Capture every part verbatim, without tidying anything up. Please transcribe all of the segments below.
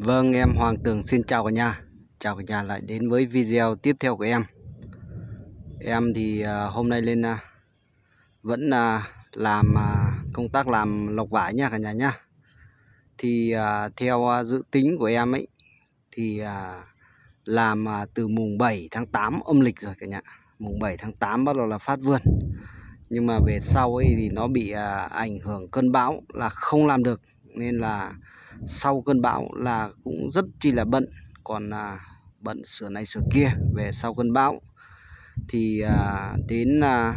Vâng, em Hoàng Tường xin chào cả nhà. Chào cả nhà lại đến với video tiếp theo của em. Em thì uh, hôm nay lên uh, vẫn uh, làm uh, công tác làm lọc vải nha cả nhà nhá. Thì uh, theo uh, dự tính của em ấy thì uh, làm uh, từ mùng bảy tháng tám âm lịch rồi cả nhà. Mùng bảy tháng tám bắt đầu là phát vườn. Nhưng mà về sau ấy thì nó bị uh, ảnh hưởng cơn bão là không làm được, nên là sau cơn bão là cũng rất chi là bận. Còn à, bận sửa này sửa kia. Về sau cơn bão thì à, đến à,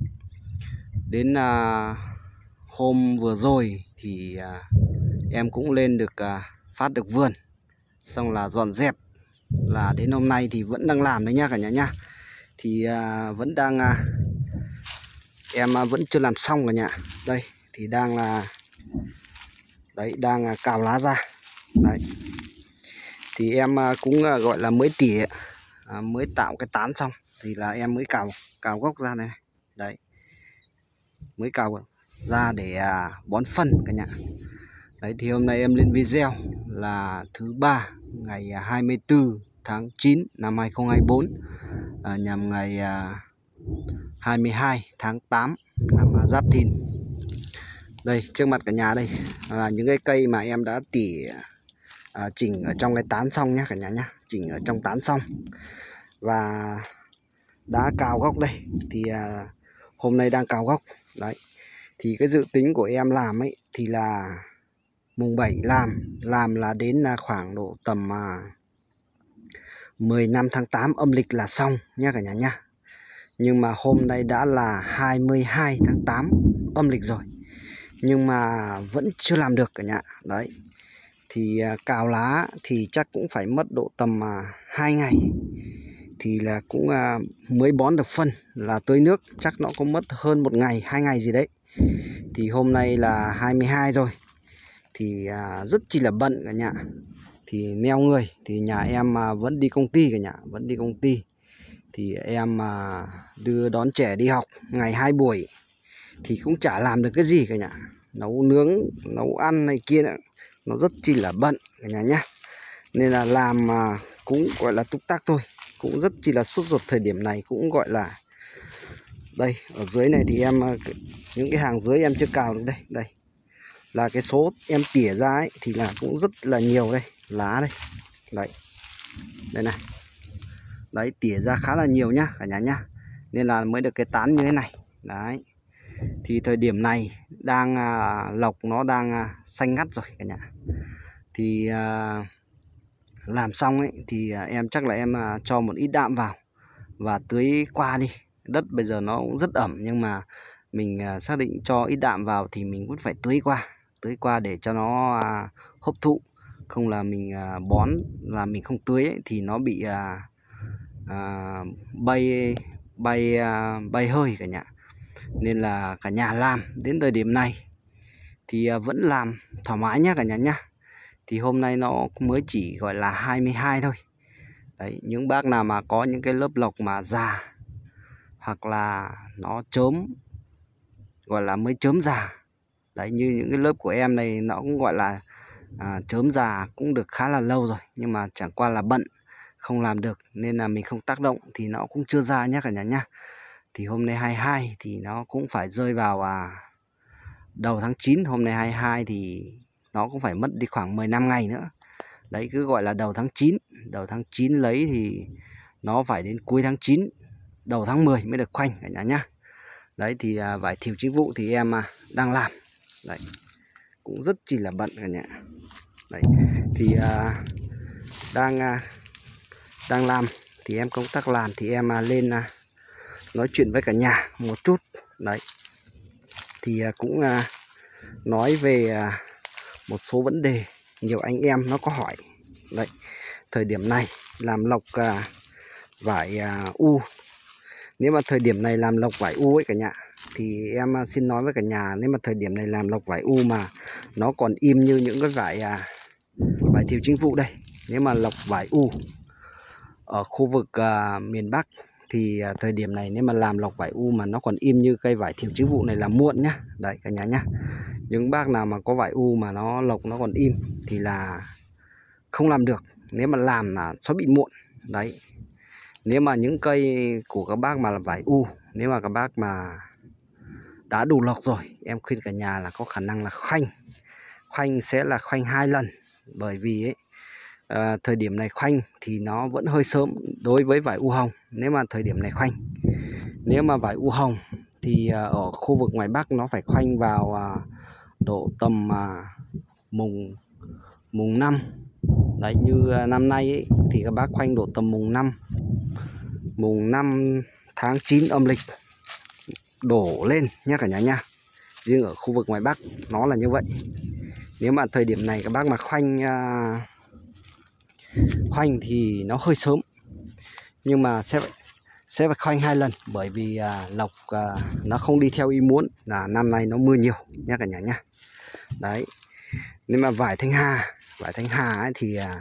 đến à, hôm vừa rồi thì à, em cũng lên được à, phát được vườn, xong là dọn dẹp, là đến hôm nay thì vẫn đang làm đấy nha cả nhà nhá. Thì à, vẫn đang à, em à, vẫn chưa làm xong cả nhà. Đây thì đang là đấy đang à, cào lá ra đấy. Thì em cũng gọi là mới tỉa, à, mới tạo cái tán xong thì là em mới cào cào gốc ra này. Đấy, mới cào ra để à, bón phân cả nhà. Đấy thì hôm nay em lên video là thứ ba ngày hai mươi tư tháng chín năm hai không hai bốn, à, nhằm ngày à, hai mươi hai tháng tám năm Giáp Thìn. Đây trước mặt cả nhà đây là những cái cây mà em đã tỉa À, chỉnh ở trong cái tán xong nhé cả nhà nhá, chỉnh ở trong tán xong và đã cào gốc đây. Thì à, hôm nay đang cào gốc đấy. Thì cái dự tính của em làm ấy thì là mùng bảy làm làm là đến là khoảng độ tầm à, mười lăm tháng tám âm lịch là xong nhé cả nhà nhá. Nhưng mà hôm nay đã là hai mươi hai tháng tám âm lịch rồi, nhưng mà vẫn chưa làm được cả nhà. Đấy thì cào lá thì chắc cũng phải mất độ tầm hai ngày thì là cũng mới bón được phân, là tưới nước chắc nó có mất hơn một ngày hai ngày gì đấy. Thì hôm nay là hai mươi hai rồi thì rất chi là bận cả nhà. Thì neo người thì nhà em vẫn đi công ty cả nhà, vẫn đi công ty. Thì em đưa đón trẻ đi học ngày hai buổi thì cũng chả làm được cái gì cả nhà. Nấu nướng, nấu ăn này kia nữa, nó rất chi là bận cả nhà nhá. Nên là làm mà cũng gọi là túc tắc thôi, cũng rất chi là sốt ruột thời điểm này. Cũng gọi là đây ở dưới này thì em những cái hàng dưới em chưa cào được đây. Đây là cái số em tỉa ra ấy, thì là cũng rất là nhiều đây, lá đây. Đấy, đây này. Đấy tỉa ra khá là nhiều nhá cả nhà nhá. Nên là mới được cái tán như thế này. Đấy. Thì thời điểm này đang à, lộc nó đang à, xanh ngắt rồi cả nhà. Thì à, làm xong ấy thì à, em chắc là em à, cho một ít đạm vào và tưới qua đi. Đất bây giờ nó cũng rất ẩm, nhưng mà mình à, xác định cho ít đạm vào thì mình cũng phải tưới qua, tưới qua để cho nó à, hấp thụ. Không là mình à, bón là mình không tưới ấy, thì nó bị à, à, bay bay à, bay hơi cả nhà. Nên là cả nhà làm đến thời điểm này thì vẫn làm thoải mái nhá cả nhà nhá. Thì hôm nay nó mới chỉ gọi là hai mươi hai thôi. Đấy, những bác nào mà có những cái lớp lộc mà già hoặc là nó chớm, gọi là mới chớm già. Đấy, như những cái lớp của em này nó cũng gọi là à, chớm già cũng được khá là lâu rồi, nhưng mà chẳng qua là bận không làm được nên là mình không tác động thì nó cũng chưa ra nhá cả nhà nhá. Thì hôm nay hai mươi hai thì nó cũng phải rơi vào à, đầu tháng chín. Hôm nay hai mươi hai thì nó cũng phải mất đi khoảng mười lăm ngày nữa. Đấy cứ gọi là đầu tháng chín. Đầu tháng chín lấy thì nó phải đến cuối tháng chín, đầu tháng mười mới được khoanh cả nhà nhá. Đấy thì à, vải thiều chính vụ thì em à, đang làm. Đấy cũng rất chỉ là bận cả nhà. Đấy thì à, đang à, đang làm thì em công tác làm thì em à, lên à, nói chuyện với cả nhà một chút. Đấy thì cũng nói về một số vấn đề nhiều anh em nó có hỏi. Đấy thời điểm này làm lộc vải u, nếu mà thời điểm này làm lộc vải u ấy cả nhà, thì em xin nói với cả nhà, nếu mà thời điểm này làm lộc vải u mà nó còn im như những cái vải vải thiều chính vụ đây, nếu mà lộc vải u ở khu vực miền Bắc thì thời điểm này nếu mà làm lộc vải u mà nó còn im như cây vải thiều chính vụ này là muộn nhá. Đấy cả nhà nhá. Những bác nào mà có vải u mà nó lộc nó còn im thì là không làm được, nếu mà làm là nó bị muộn. Đấy, nếu mà những cây của các bác mà là vải u, nếu mà các bác mà đã đủ lộc rồi, em khuyên cả nhà là có khả năng là khoanh. Khoanh sẽ là khoanh hai lần, bởi vì ấy, à, thời điểm này khoanh thì nó vẫn hơi sớm đối với vải u hồng. Nếu mà thời điểm này khoanh, nếu mà vải u hồng thì à, ở khu vực ngoài Bắc nó phải khoanh vào à, độ tầm à, mùng mùng năm. Đấy, như à, năm nay ấy, thì các bác khoanh độ tầm mùng năm mùng năm tháng chín âm lịch đổ lên nhá cả nhà nha. Riêng ở khu vực ngoài Bắc nó là như vậy. Nếu mà thời điểm này các bác mà khoanh à, khoanh thì nó hơi sớm, nhưng mà sẽ phải, sẽ phải khoanh hai lần, bởi vì à, lộc à, nó không đi theo ý muốn, là năm nay nó mưa nhiều nhá cả nhà nhá. Đấy, nếu mà vải Thanh Hà vải Thanh Hà ấy thì à,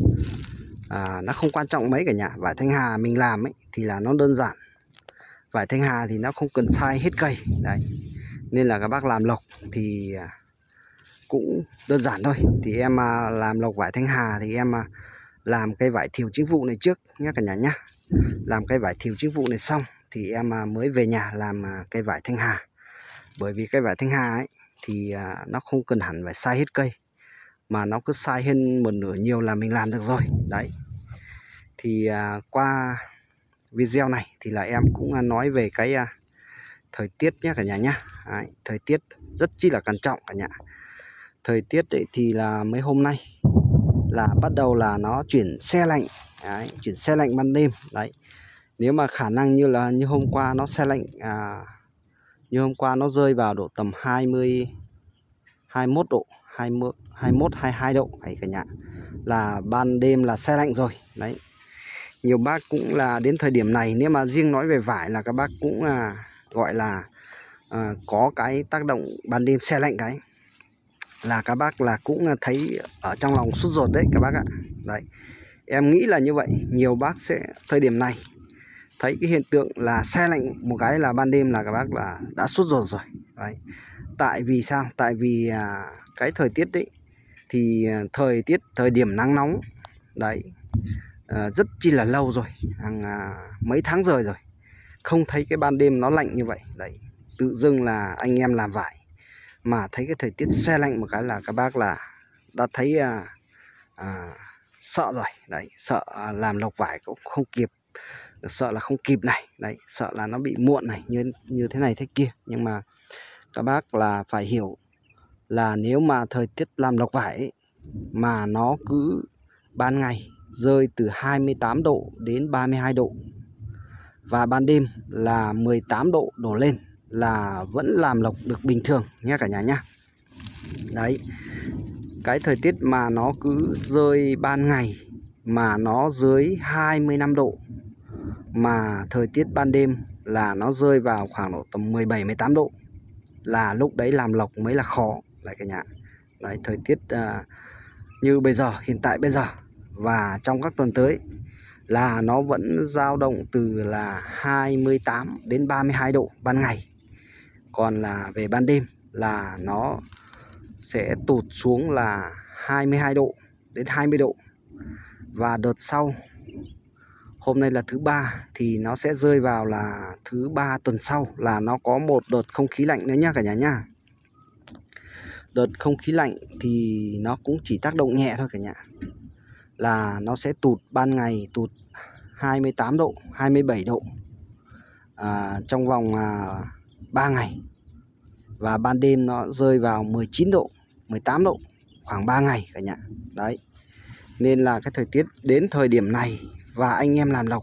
à, nó không quan trọng mấy cả nhà. Vải Thanh Hà mình làm ấy thì là nó đơn giản. Vải Thanh Hà thì nó không cần sai hết cây. Đấy, nên là các bác làm lộc thì à, cũng đơn giản thôi. Thì em à, làm lộc vải Thanh Hà thì em à, làm cây vải thiều chính vụ này trước nhé cả nhà nhé. Làm cây vải thiều chính vụ này xong thì em à, mới về nhà làm à, cây vải Thanh Hà. Bởi vì cây vải Thanh Hà ấy thì à, nó không cần hẳn phải sai hết cây, mà nó cứ sai hơn một nửa nhiều là mình làm được rồi. Đấy, thì à, qua video này thì là em cũng à, nói về cái à, thời tiết nhé cả nhà nhé. Đấy, thời tiết rất chi là quan trọng cả nhà. Thời tiết ấy thì là mấy hôm nay là bắt đầu là nó chuyển se lạnh. Đấy, chuyển se lạnh ban đêm. Đấy, nếu mà khả năng như là như hôm qua nó se lạnh à, như hôm qua nó rơi vào độ tầm hai mươi, hai mươi mốt độ, hai mươi, hai mươi mốt, hai mươi hai độ ấy cả nhà, là ban đêm là se lạnh rồi. Đấy, nhiều bác cũng là đến thời điểm này, nếu mà riêng nói về vải là các bác cũng à, gọi là à, có cái tác động ban đêm se lạnh, cái là các bác là cũng thấy ở trong lòng sốt ruột đấy các bác ạ. Đấy, em nghĩ là như vậy. Nhiều bác sẽ thời điểm này thấy cái hiện tượng là se lạnh một cái là ban đêm là các bác là đã sốt ruột rồi. Đấy, tại vì sao? Tại vì à, cái thời tiết đấy thì thời tiết thời điểm nắng nóng đấy à, rất chi là lâu rồi, hàng à, mấy tháng rồi rồi không thấy cái ban đêm nó lạnh như vậy. Đấy, tự dưng là anh em làm vải mà thấy cái thời tiết se lạnh một cái là các bác là đã thấy à, à, sợ rồi. Đấy, sợ à, làm lộc vải cũng không kịp, sợ là không kịp này. Đấy, sợ là nó bị muộn này, như như thế này thế kia. Nhưng mà các bác là phải hiểu là nếu mà thời tiết làm lộc vải ấy, mà nó cứ ban ngày rơi từ hai mươi tám độ đến ba mươi hai độ và ban đêm là mười tám độ đổ lên là vẫn làm lộc được bình thường nhé cả nhà nhá. Đấy, cái thời tiết mà nó cứ rơi ban ngày mà nó dưới hai mươi lăm độ, mà thời tiết ban đêm là nó rơi vào khoảng độ tầm mười bảy, mười tám độ, là lúc đấy làm lộc mới là khó đấy cả nhà. Đấy, thời tiết à, như bây giờ, hiện tại bây giờ và trong các tuần tới là nó vẫn dao động từ là hai mươi tám đến ba mươi hai độ ban ngày. Còn là về ban đêm là nó sẽ tụt xuống là hai mươi hai độ đến hai mươi độ. Và đợt sau, hôm nay là thứ ba, thì nó sẽ rơi vào là thứ ba tuần sau là nó có một đợt không khí lạnh nữa nhá cả nhà nhá. Đợt không khí lạnh thì nó cũng chỉ tác động nhẹ thôi cả nhà, là nó sẽ tụt ban ngày tụt hai mươi tám độ, hai mươi bảy độ à, trong vòng à, ba ngày. Và ban đêm nó rơi vào mười chín độ, mười tám độ khoảng ba ngày cả nhà. Đấy, nên là cái thời tiết đến thời điểm này và anh em làm lộc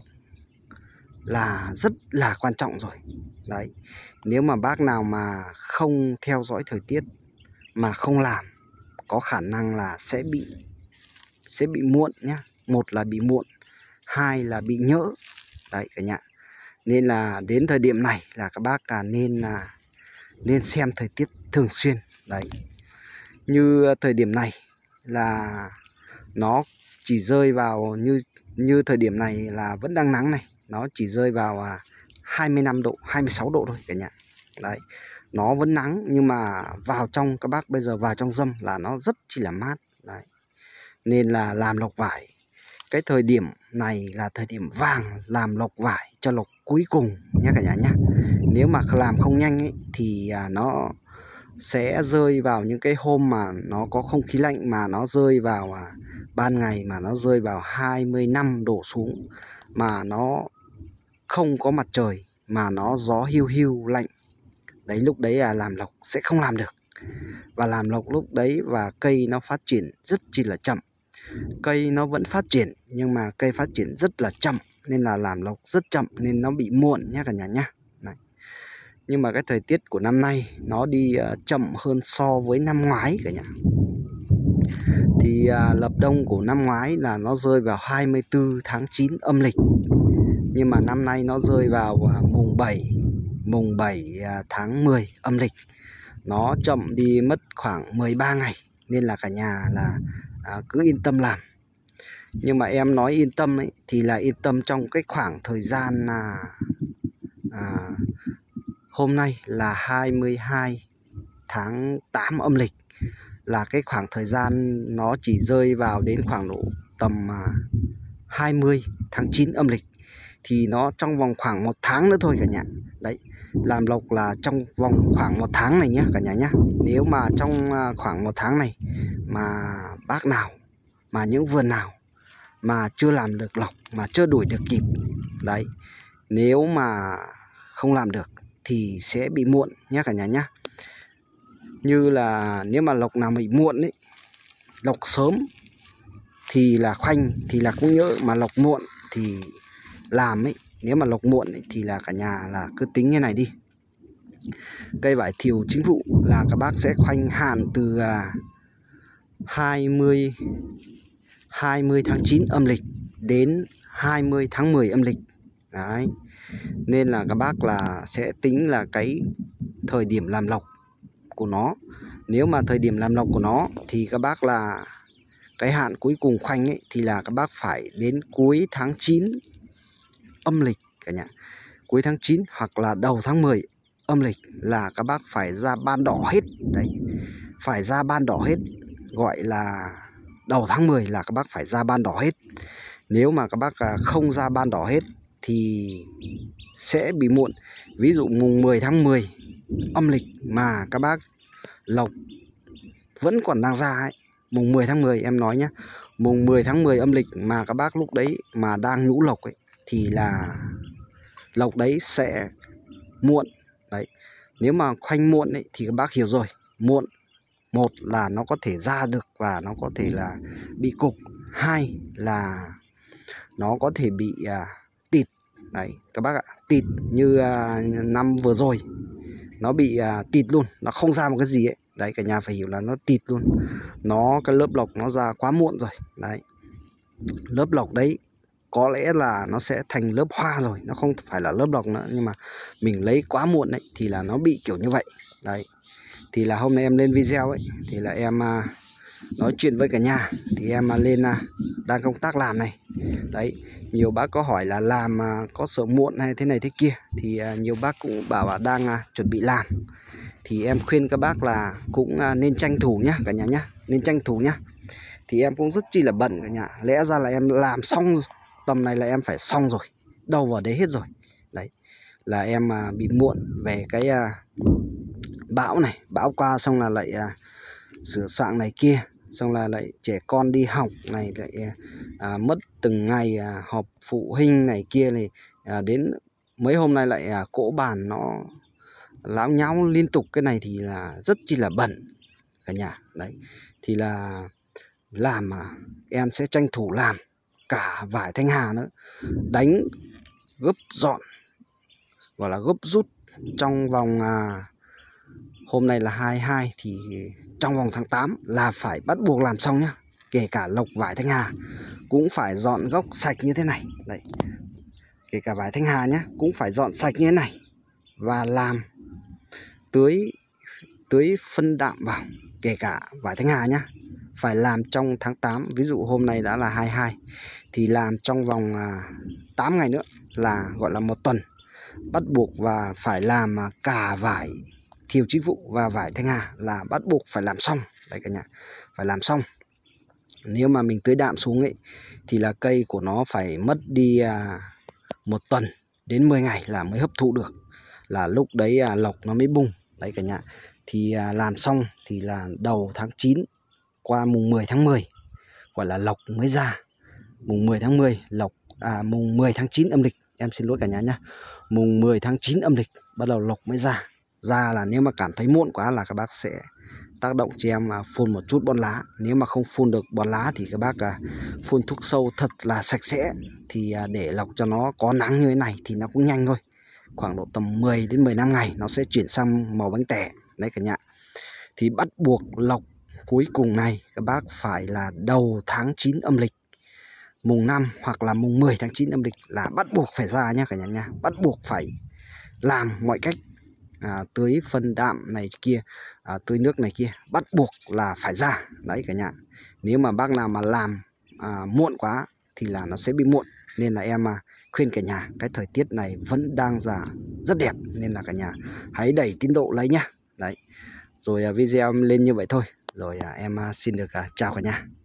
là rất là quan trọng rồi. Đấy, nếu mà bác nào mà không theo dõi thời tiết mà không làm, có khả năng là sẽ bị sẽ bị muộn nhá. Một là bị muộn, hai là bị nhỡ. Đấy cả nhà. Nên là đến thời điểm này là các bác cả nên là nên xem thời tiết thường xuyên. Đấy, như thời điểm này là nó chỉ rơi vào như như thời điểm này là vẫn đang nắng này, nó chỉ rơi vào à, hai mươi lăm độ, hai mươi sáu độ thôi cả nhà. Đấy, nó vẫn nắng nhưng mà vào trong các bác bây giờ vào trong râm là nó rất chỉ là mát. Đấy, nên là làm lọc vải. Cái thời điểm này là thời điểm vàng làm lọc vải cho lọc cuối cùng nhé cả nhà nhé. Nếu mà làm không nhanh ấy, thì à, nó sẽ rơi vào những cái hôm mà nó có không khí lạnh, mà nó rơi vào à, ban ngày mà nó rơi vào hai mươi lăm độ xuống, mà nó không có mặt trời, mà nó gió hiu hiu lạnh. Đấy, lúc đấy à, làm lọc sẽ không làm được. Và làm lọc lúc đấy và cây nó phát triển rất chi là chậm. Cây nó vẫn phát triển nhưng mà cây phát triển rất là chậm, nên là làm lọc rất chậm nên nó bị muộn nhé cả nhà nhé. Đấy. Nhưng mà cái thời tiết của năm nay nó đi uh, chậm hơn so với năm ngoái cả nhà. Thì uh, lập đông của năm ngoái là nó rơi vào hai mươi tư tháng chín âm lịch. Nhưng mà năm nay nó rơi vào uh, mùng bảy mùng bảy uh, tháng mười âm lịch. Nó chậm đi mất khoảng mười ba ngày, nên là cả nhà là à, cứ yên tâm làm. Nhưng mà em nói yên tâm ấy, thì là yên tâm trong cái khoảng thời gian là à, hôm nay là hai mươi hai tháng tám âm lịch, là cái khoảng thời gian nó chỉ rơi vào đến khoảng độ tầm à, hai mươi tháng chín âm lịch. Thì nó trong vòng khoảng một tháng nữa thôi cả nhà. Đấy, làm lọc là trong vòng khoảng một tháng này nhé cả nhà nhé. Nếu mà trong khoảng một tháng này mà bác nào, mà những vườn nào mà chưa làm được lọc, mà chưa đuổi được kịp, đấy, nếu mà không làm được thì sẽ bị muộn nhé cả nhà nhé. Như là nếu mà lọc nào bị muộn ấy, lọc sớm thì là khoanh thì là cũng nhớ, mà lọc muộn thì làm ấy, nếu mà lọc muộn ấy, thì là cả nhà là cứ tính như này đi. Cây vải thiều chính vụ là các bác sẽ khoanh hạn từ hai mươi tháng chín âm lịch đến hai mươi tháng mười âm lịch. Đấy, nên là các bác là sẽ tính là cái thời điểm làm lọc của nó. Nếu mà thời điểm làm lọc của nó thì các bác là cái hạn cuối cùng khoanh ấy, thì là các bác phải đến cuối tháng chín âm lịch cả nhà. Cuối tháng chín hoặc là đầu tháng mười âm lịch là các bác phải ra ban đỏ hết. Đấy, phải ra ban đỏ hết, gọi là đầu tháng mười là các bác phải ra ban đỏ hết. Nếu mà các bác không ra ban đỏ hết thì sẽ bị muộn. Ví dụ mùng mười tháng mười âm lịch mà các bác lọc vẫn còn đang ra ấy, mùng mười tháng mười em nói nhé, mùng mười tháng mười âm lịch mà các bác lúc đấy mà đang nhũ lọc ấy, thì là lọc đấy sẽ muộn. Đấy, nếu mà khoanh muộn ấy, thì các bác hiểu rồi, muộn một là nó có thể ra được và nó có thể là bị cục, hai là nó có thể bị à, tịt. Đấy các bác ạ, tịt như à, năm vừa rồi nó bị à, tịt luôn, nó không ra một cái gì ấy. Đấy, cả nhà phải hiểu là nó tịt luôn, nó cái lớp lọc nó ra quá muộn rồi. Đấy, lớp lọc đấy có lẽ là nó sẽ thành lớp hoa rồi, nó không phải là lớp lọc nữa, nhưng mà mình lấy quá muộn đấy thì là nó bị kiểu như vậy. Đấy, thì là hôm nay em lên video ấy thì là em à, nói chuyện với cả nhà, thì em à, lên à, đang công tác làm này. Đấy, nhiều bác có hỏi là làm à, có sợ muộn hay thế này thế kia, thì à, nhiều bác cũng bảo là đang à, chuẩn bị làm. Thì em khuyên các bác là cũng à, nên tranh thủ nhá cả nhà nhá, nên tranh thủ nhá. Thì em cũng rất chi là bận cả nhà, lẽ ra là em làm xong tầm này là em phải xong rồi, đâu vào đấy hết rồi. Đấy, là em à, bị muộn về cái à, bão này, bão qua xong là lại à, sửa soạn này kia, xong là lại trẻ con đi học này, lại à, mất từng ngày à, họp phụ huynh này kia này, à, đến mấy hôm nay lại à, cỗ bàn nó láo nháo liên tục, cái này thì là rất chi là bận cả nhà. Đấy, thì là làm mà em sẽ tranh thủ làm cả vải Thanh Hà nữa, đánh gấp dọn, gọi là gấp rút trong vòng à, hôm nay là hai mươi hai thì trong vòng tháng tám là phải bắt buộc làm xong nhá. Kể cả lọc vải Thanh Hà cũng phải dọn gốc sạch như thế này. Đấy, kể cả vải Thanh Hà nhá cũng phải dọn sạch như thế này, và làm tưới tưới phân đạm vào, kể cả vải Thanh Hà nhá, phải làm trong tháng tám. Ví dụ hôm nay đã là hai mươi hai thì làm trong vòng à, tám ngày nữa là gọi là một tuần, bắt buộc và phải làm à, cả vải thiều chính vụ và vải Thanh Hà là bắt buộc phải làm xong. Đấy cả nhà, phải làm xong. Nếu mà mình tưới đạm xuống ấy thì là cây của nó phải mất đi à, một tuần đến mười ngày là mới hấp thụ được, là lúc đấy à, lộc nó mới bung. Đấy cả nhà. Thì à, làm xong thì là đầu tháng chín, qua mùng mười tháng mười gọi là lộc mới ra. Mùng mười tháng mười lộc à mùng mười tháng chín âm lịch, em xin lỗi cả nhà nhá. Mùng mười tháng chín âm lịch bắt đầu lộc mới ra. Ra là nếu mà cảm thấy muộn quá là các bác sẽ tác động cho em phun một chút bón lá. Nếu mà không phun được bón lá thì các bác à, phun thuốc sâu thật là sạch sẽ. Thì à, để lộc cho nó có nắng như thế này thì nó cũng nhanh thôi. Khoảng độ tầm mười đến mười lăm ngày nó sẽ chuyển sang màu bánh tẻ. Đấy cả nhà. Thì bắt buộc lộc cuối cùng này các bác phải là đầu tháng chín âm lịch, mùng năm hoặc là mùng mười tháng chín âm lịch là bắt buộc phải ra nha cả nhà nha. Bắt buộc phải làm mọi cách à, tưới phân đạm này kia, à, tưới nước này kia, bắt buộc là phải ra. Đấy cả nhà. Nếu mà bác nào mà làm à, muộn quá thì là nó sẽ bị muộn. Nên là em à, khuyên cả nhà, cái thời tiết này vẫn đang ra rất đẹp, nên là cả nhà hãy đẩy tiến độ lấy nhá. Đấy. Rồi à, video em lên như vậy thôi. Rồi à, em à, xin được à, chào cả nhà.